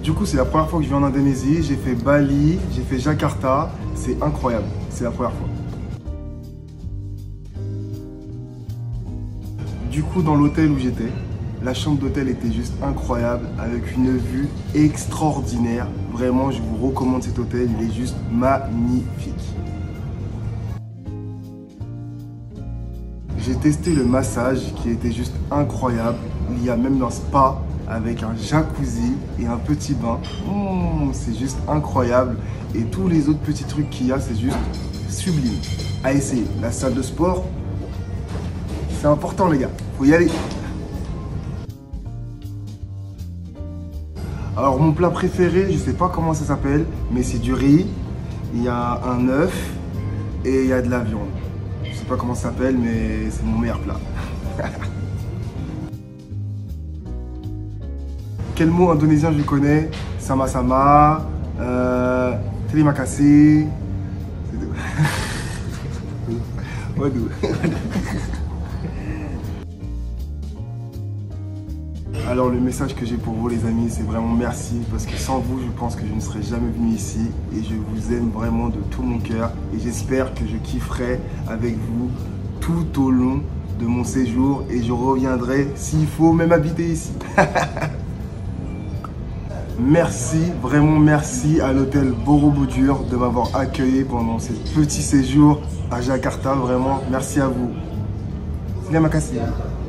Du coup, c'est la première fois que je vais en Indonésie. J'ai fait Bali, j'ai fait Jakarta. C'est incroyable, c'est la première fois. Du coup, dans l'hôtel où j'étais, la chambre d'hôtel était juste incroyable, avec une vue extraordinaire. Vraiment, je vous recommande cet hôtel, il est juste magnifique. J'ai testé le massage qui était juste incroyable. Il y a même un spa avec un jacuzzi et un petit bain. C'est juste incroyable. Et tous les autres petits trucs qu'il y a, c'est juste sublime. À essayer. La salle de sport, c'est important les gars, faut y aller. Alors mon plat préféré, je sais pas comment ça s'appelle, mais c'est du riz, il y a un œuf et il y a de la viande. Je sais pas comment ça s'appelle, mais c'est mon meilleur plat. Quel mot indonésien je connais? Sama-sama, terima kasih. C'est tout. Waduh. Alors le message que j'ai pour vous les amis, c'est vraiment merci parce que sans vous, je pense que je ne serais jamais venu ici et je vous aime vraiment de tout mon cœur et j'espère que je kifferai avec vous tout au long de mon séjour et je reviendrai s'il faut même habiter ici. Merci, vraiment merci à l'hôtel Borobudur de m'avoir accueilli pendant ce petit séjour à Jakarta, vraiment merci à vous. Terima kasih.